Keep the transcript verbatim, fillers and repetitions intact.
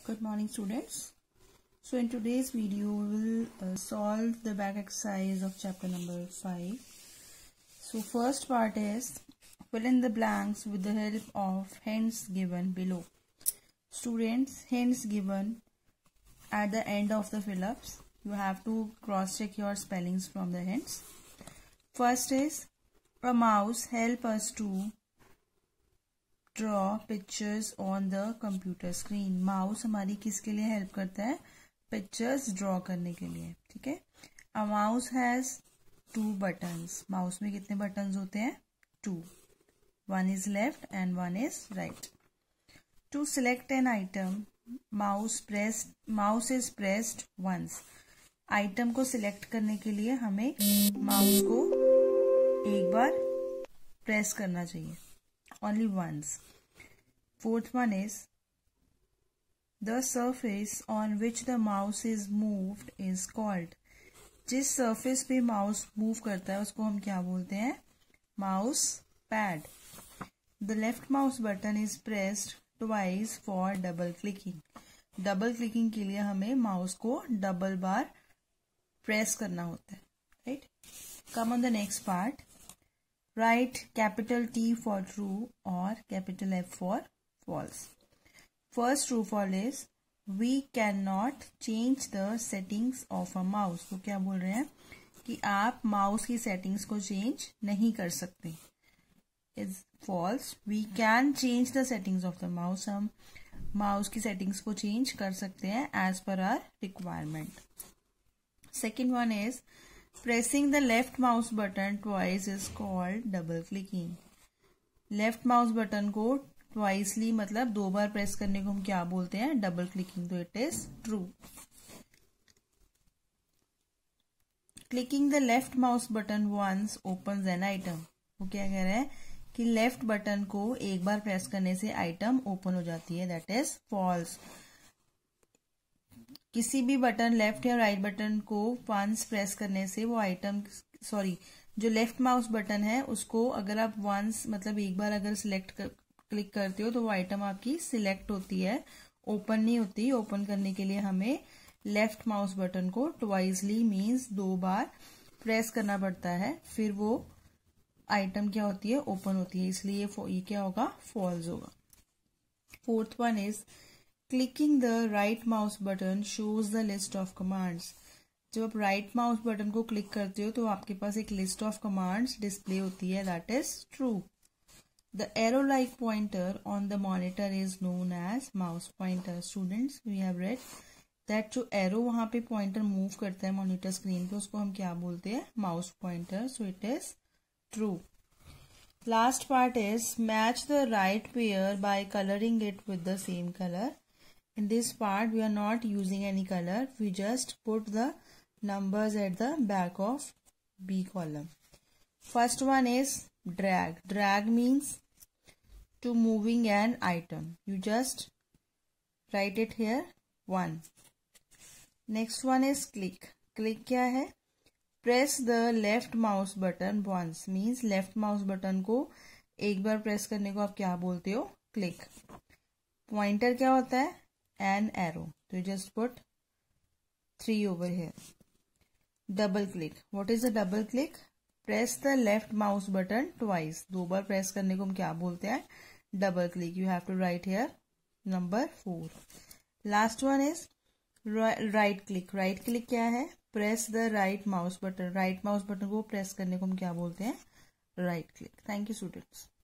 Good morning, students. So in today's video we will uh, solve the back exercise of chapter number five. So first part is fill in the blanks with the help of hints given below. Students, hints given at the end of the fill-ups. You have to cross check your spellings from the hints. First is a mouse help us to draw pictures on the computer screen. Mouse हमारी किसके लिए help करता है? Pictures draw करने के लिए. ठीक है. A mouse has two buttons. Mouse में कितने बटन्स होते हैं? Two. One is left and one is right. To select an item mouse press mouse is pressed once. Item को सिलेक्ट करने के लिए हमें माउस को एक बार प्रेस करना चाहिए. Only once. Fourth one is the surface on which the mouse is moved is called. जिस surface पे mouse move करता है उसको हम क्या बोलते हैं? Mouse pad. The left mouse button is pressed twice for double clicking. Double clicking के लिए हमें mouse को double बार press करना होता है. Right? Come on the next part. Write capital T for true or capital F for false. First true false is we cannot change the settings of a mouse. तो क्या बोल रहे हैं कि आप माउस की सेटिंग्स को चेंज नहीं कर सकते. Is false. We can change the settings of the mouse. हम माउस की सेटिंग्स को चेंज कर सकते हैं as per our requirement. Second one is pressing the left mouse button twice is called double clicking. Left mouse button को twicely मतलब दो बार press करने को हम क्या बोलते हैं? Double clicking. तो it is true. Clicking the left mouse button once opens an item. वो क्या कह रहे हैं कि लेफ्ट बटन को एक बार प्रेस करने से आइटम ओपन हो जाती है. That is false. किसी भी बटन लेफ्ट या राइट बटन को वंस प्रेस करने से वो आइटम सॉरी जो लेफ्ट माउस बटन है उसको अगर आप वंस मतलब एक बार अगर सिलेक्ट कर, क्लिक करते हो तो वो आइटम आपकी सिलेक्ट होती है, ओपन नहीं होती. ओपन करने के लिए हमें लेफ्ट माउस बटन को ट्वाइसली मीन्स दो बार प्रेस करना पड़ता है, फिर वो आइटम क्या होती है? ओपन होती है. इसलिए ये क्या होगा? फॉल्स होगा. Fourth one is clicking the right mouse button shows the list of commands. जब आप राइट माउस बटन को क्लिक करते हो तो आपके पास एक लिस्ट ऑफ कमांड्स डिस्प्ले होती है. That is true. The arrow like pointer on the monitor is known as mouse pointer. Students, we have read that जो एरो वहां पे पॉइंटर मूव करता है मॉनिटर स्क्रीन पे उसको हम क्या बोलते हैं? Mouse pointer. So it is true. Last part is match the right pair by colouring it with the same colour. In this part, we are not using any color. We just put the numbers at the back of B column. First one is drag. Drag means to moving an item. You just write it here, one. Next one is click. Click क्या है? Press the left mouse button once. Means left mouse button को एक बार press करने को आप क्या बोलते हो? Click. Pointer क्या होता है? An arrow. So you just put three over here. Double click. What is a double click? Press the left mouse button twice. दो बार प्रेस करने को हम क्या बोलते हैं? Double click. You have to write here number four. Last one is right click. Right click क्या है? Press the right mouse button. Right mouse button को प्रेस करने को हम क्या बोलते हैं? Right click. Thank you, students.